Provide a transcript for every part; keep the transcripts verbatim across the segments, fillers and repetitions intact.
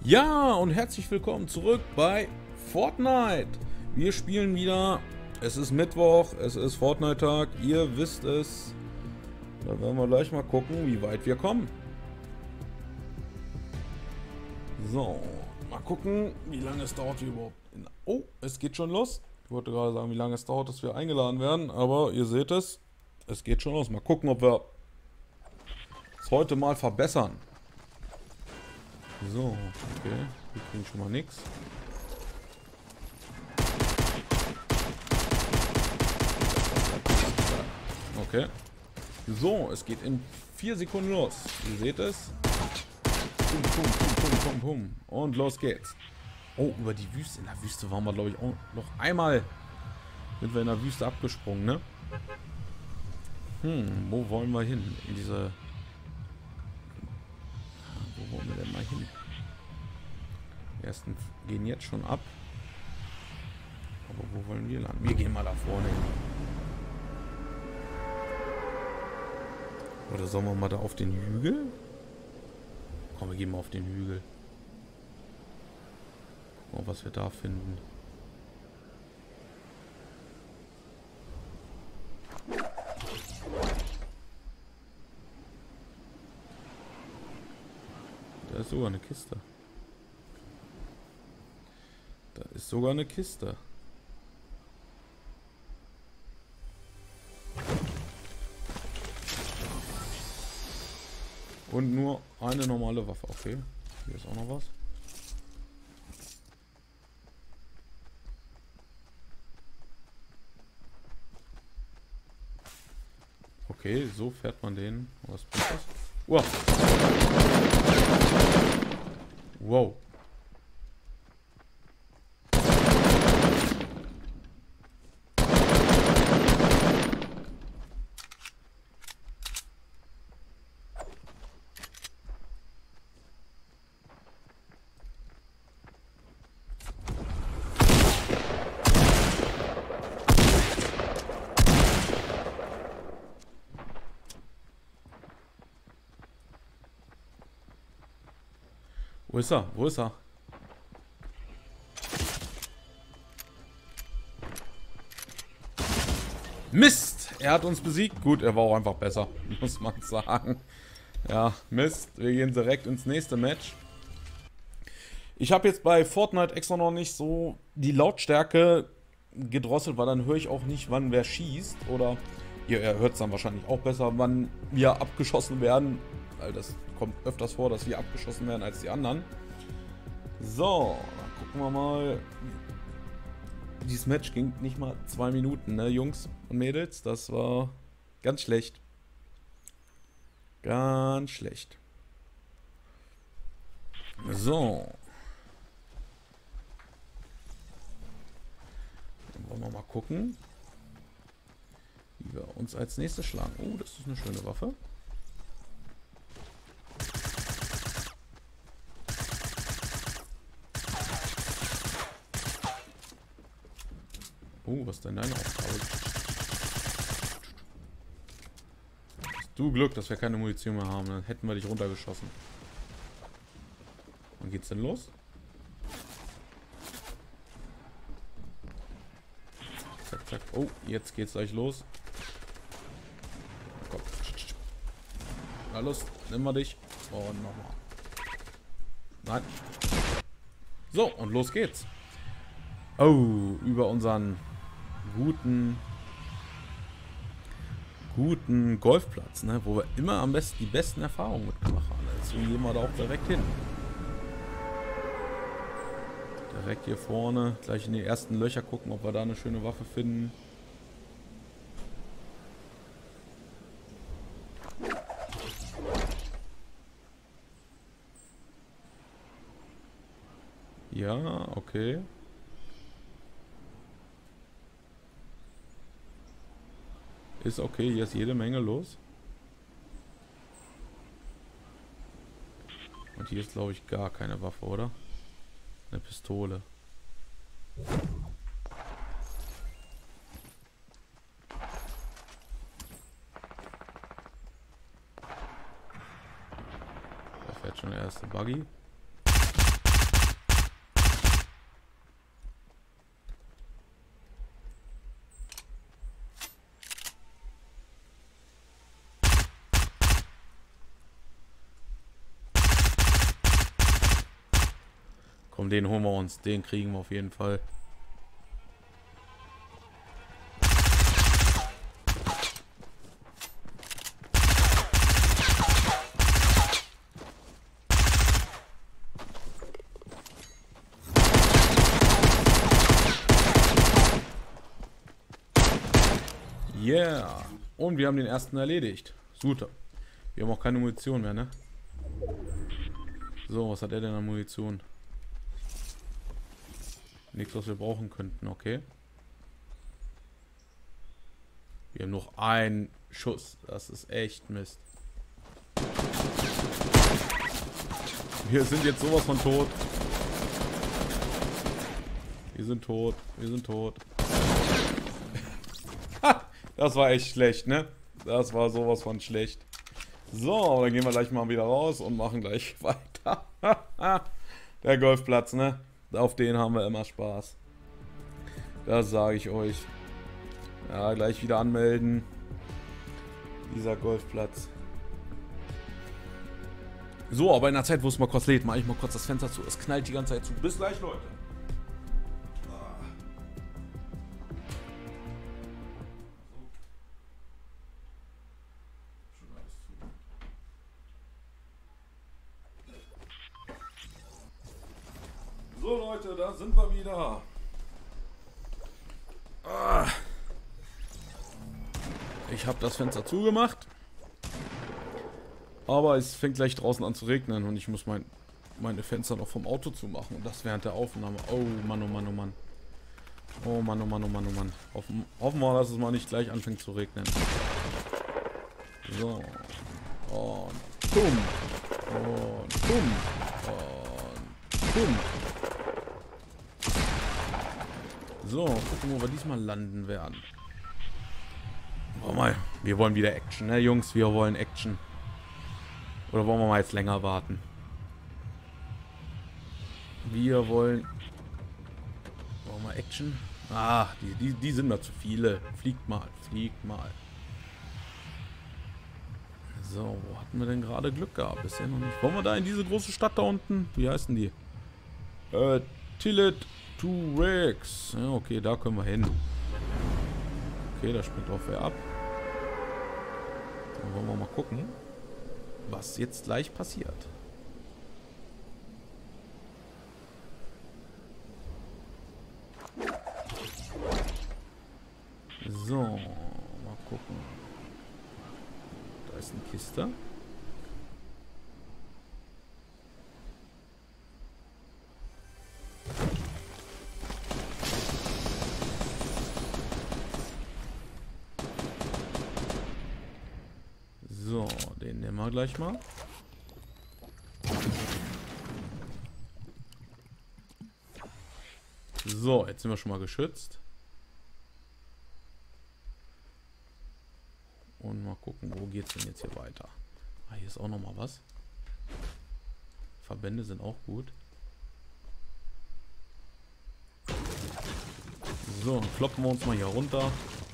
Ja, und herzlich willkommen zurück bei Fortnite. Wir spielen wieder. Es ist Mittwoch, es ist Fortnite-Tag. Ihr wisst es. Da werden wir gleich mal gucken, wie weit wir kommen. So, mal gucken, wie lange es dauert, wir überhaupt. Oh, es geht schon los. Ich wollte gerade sagen, wie lange es dauert, dass wir eingeladen werden. Aber ihr seht es, es geht schon los. Mal gucken, ob wir es heute mal verbessern. So, okay. Wir kriegen schon mal nichts. Okay. So, es geht in vier Sekunden los. Ihr seht es. Pum, pum, pum, pum, pum, pum. Und los geht's. Oh, über die Wüste. In der Wüste waren wir, glaube ich, auch noch einmal. Sind wir in der Wüste abgesprungen, ne? Hm, wo wollen wir hin? In diese... Wo wollen wir denn mal hin? Die ersten gehen jetzt schon ab. Aber wo wollen wir lang? Wir gehen mal da vorne hin. Oder sollen wir mal da auf den Hügel? Komm, wir gehen mal auf den Hügel. Gucken mal, was wir da finden. Da ist sogar eine Kiste. Da ist sogar eine Kiste. Und nur eine normale Waffe. Okay. Hier ist auch noch was. Okay, so fährt man den. Was bringt das? Wow. Wow. Wo ist er? Wo ist er? Mist! Er hat uns besiegt. Gut, er war auch einfach besser, muss man sagen. Ja, Mist. Wir gehen direkt ins nächste Match. Ich habe jetzt bei Fortnite extra noch nicht so die Lautstärke gedrosselt, weil dann höre ich auch nicht, wann wer schießt. Oder ihr hört es dann wahrscheinlich auch besser, wann wir abgeschossen werden. Weil das kommt öfters vor, dass wir abgeschossen werden als die anderen. So, dann gucken wir mal. Dieses Match ging nicht mal zwei Minuten, ne, Jungs und Mädels. Das war ganz schlecht. Ganz schlecht. So. Dann wollen wir mal gucken, wie wir uns als nächstes schlagen. Oh, das ist eine schöne Waffe. Oh, was ist denn deine Aufgabe? Hast du Glück, dass wir keine Munition mehr haben, dann hätten wir dich runtergeschossen. Wann geht's denn los? Zack, zack. Oh, jetzt geht's gleich los. Komm. Na los, nimm mal dich. Und nochmal. Nein. So, und los geht's. Oh, über unseren guten guten Golfplatz, ne, wo wir immer am besten die besten Erfahrungen mitgemacht haben. Deswegen gehen wir da auch direkt hin. Direkt hier vorne, gleich in die ersten Löcher gucken, ob wir da eine schöne Waffe finden. Ja, okay. Ist okay, hier ist jede Menge los. Und hier ist, glaube ich, gar keine Waffe, oder? Eine Pistole. Da fährt schon der erste Buggy. Komm, den holen wir uns. Den kriegen wir auf jeden Fall. Yeah. Und wir haben den ersten erledigt. Super. Wir haben auch keine Munition mehr, ne? So, was hat er denn an Munition? Nichts, was wir brauchen könnten, okay. Wir haben noch einen Schuss. Das ist echt Mist. Wir sind jetzt sowas von tot. Wir sind tot. Wir sind tot. Das war echt schlecht, ne? Das war sowas von schlecht. So, dann gehen wir gleich mal wieder raus und machen gleich weiter. Der Golfplatz, ne? Auf den haben wir immer Spaß. Das sage ich euch. Ja, gleich wieder anmelden. Dieser Golfplatz. So, aber in der Zeit, wo es mal kurz lädt, mache ich mal kurz das Fenster zu. Es knallt die ganze Zeit zu. Bis gleich, Leute. So Leute, da sind wir wieder. Ah. Ich habe das Fenster zugemacht. Aber es fängt gleich draußen an zu regnen und ich muss mein, meine Fenster noch vom Auto zumachen. Und das während der Aufnahme. Oh Mann, oh Mann, oh Mann. Oh Mann, oh Mann, oh Mann, oh Mann. Hoffen, hoffen wir, dass es mal nicht gleich anfängt zu regnen. So. Und bumm. Und bumm. Und bumm. So, gucken, wo wir diesmal landen werden. Oh mal, wir wollen wieder Action, ne Jungs? Wir wollen Action. Oder wollen wir mal jetzt länger warten? Wir wollen... Wollen wir Action? Ah, die, die, die sind mir zu viele. Fliegt mal, fliegt mal. So, wo hatten wir denn gerade Glück gehabt? Bisher noch nicht. Wollen wir da in diese große Stadt da unten? Wie heißen die? Äh, Tillet to Rex. Ja, okay, da können wir hin. Okay, da springt auch wer ab. Dann wollen wir mal gucken, was jetzt gleich passiert. So, mal gucken. Da ist eine Kiste. So, den nehmen wir gleich mal. So, jetzt sind wir schon mal geschützt. Und mal gucken, wo geht's denn jetzt hier weiter? Ah, hier ist auch noch mal was. Verbände sind auch gut. So, dann kloppen wir uns mal hier runter.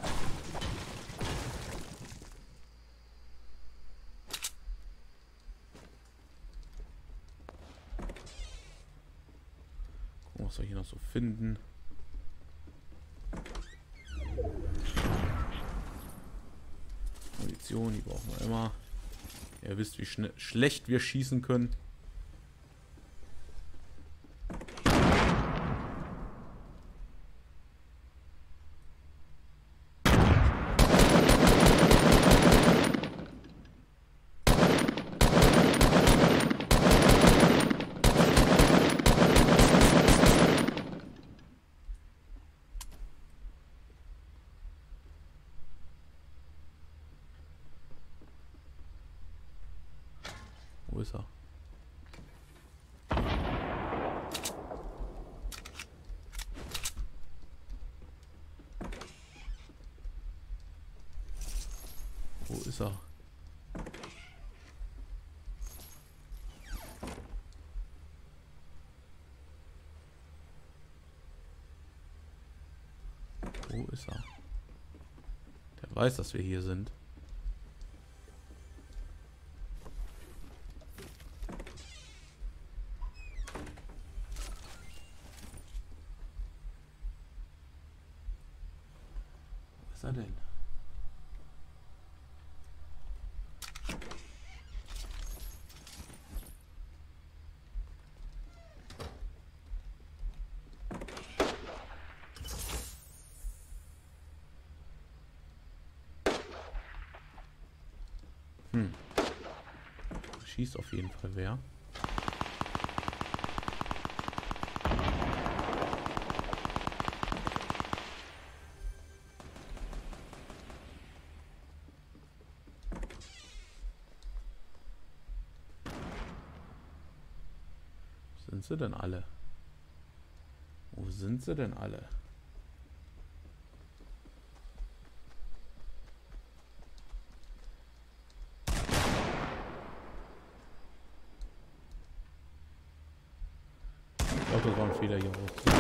Gucken, was wir hier noch so finden. Munition, die brauchen wir immer. Ihr wisst, wie schlecht wir schießen können. Wo ist er? Wo ist er? Wo ist er? Der weiß, dass wir hier sind. Hm. Schießt auf jeden Fall wer. Wo sind sie denn alle? Wo sind sie denn alle? Ich glaube, das war ein Fehler hier raus.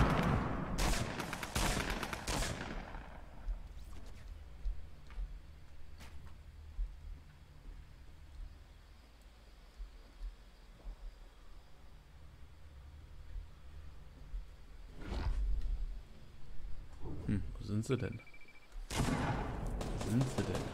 Hm, wo sind sie denn? Wo sind sie denn?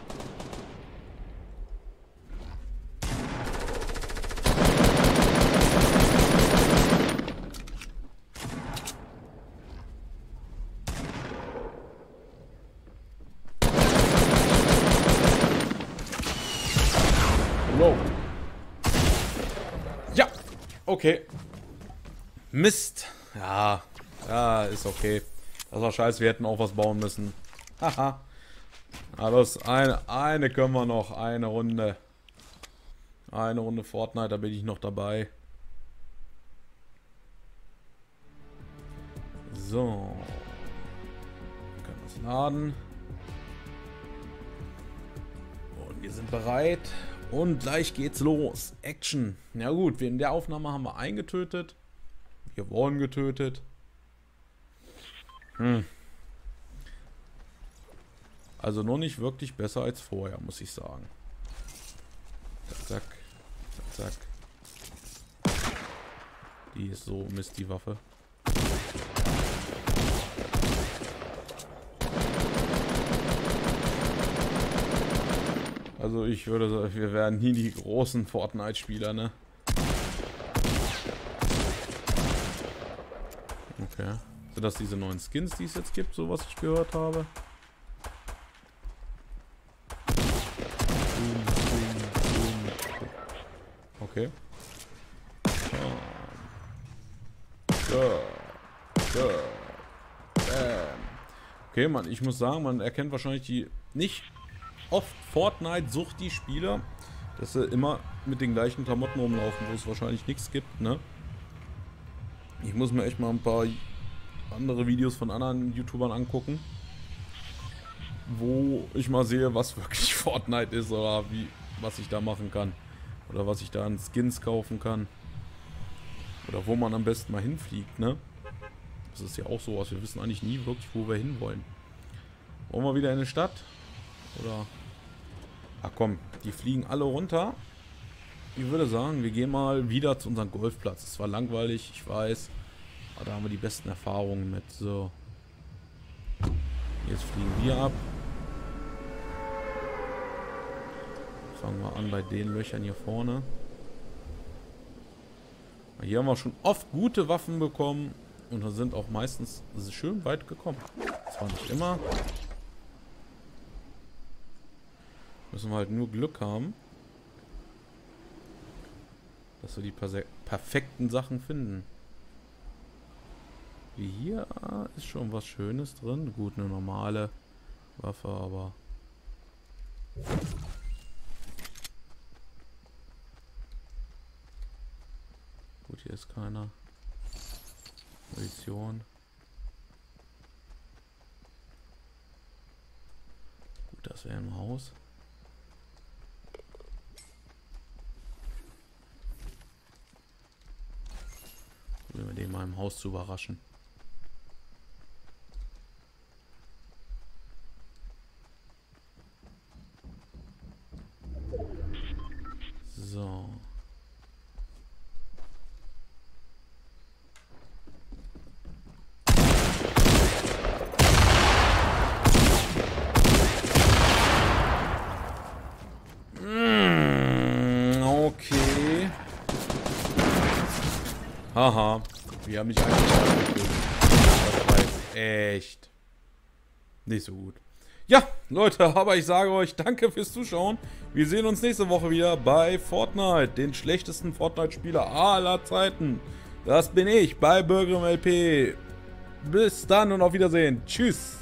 Wow. Ja, okay. Mist. Ja, ja, ist okay. Das war scheiße, wir hätten auch was bauen müssen. Haha. Alles, eine, eine können wir noch. Eine Runde. Eine Runde Fortnite, da bin ich noch dabei. So. Wir können das laden. Und wir sind bereit. Und gleich geht's los. Action. Ja gut, in der Aufnahme haben wir einen getötet. Wir wurden getötet. Hm. Also noch nicht wirklich besser als vorher, muss ich sagen. Zack, zack, zack. Die ist so Mist, die Waffe. Also ich würde sagen, wir werden nie die großen Fortnite-Spieler, ne? Okay. Sind das diese neuen Skins, die es jetzt gibt, so was ich gehört habe? Okay. Okay, man, ich muss sagen, man erkennt wahrscheinlich die nicht oft Fortnite-Sucht die Spieler, dass sie immer mit den gleichen Klamotten rumlaufen, wo es wahrscheinlich nichts gibt, ne? Ich muss mir echt mal ein paar andere Videos von anderen YouTubern angucken, wo ich mal sehe, was wirklich Fortnite ist oder wie, was ich da machen kann. Oder was ich da an Skins kaufen kann. Oder wo man am besten mal hinfliegt, ne? Das ist ja auch so was. Wir wissen eigentlich nie wirklich, wo wir hinwollen. Wollen wir wieder in eine Stadt? Oder... Ach komm, die fliegen alle runter. Ich würde sagen, wir gehen mal wieder zu unserem Golfplatz. Es war langweilig, ich weiß. Aber da haben wir die besten Erfahrungen mit. So. Jetzt fliegen wir ab. Fangen wir an bei den Löchern hier vorne. Hier haben wir schon oft gute Waffen bekommen. Und da sind auch meistens schön weit gekommen. Zwar nicht immer. Müssen wir halt nur Glück haben, dass wir die perfekten Sachen finden. Wie hier ist schon was Schönes drin. Gut, eine normale Waffe, aber... Gut, hier ist keiner. Munition. Gut, das wäre im Haus. Probieren wir den mal im Haus zu überraschen. So. Okay. Haha. Wir haben mich eigentlich. Das war jetzt echt nicht so gut. Ja, Leute, aber ich sage euch, danke fürs Zuschauen. Wir sehen uns nächste Woche wieder bei Fortnite, den schlechtesten Fortnite-Spieler aller Zeiten. Das bin ich bei Bürgrim L P. Bis dann und auf Wiedersehen. Tschüss.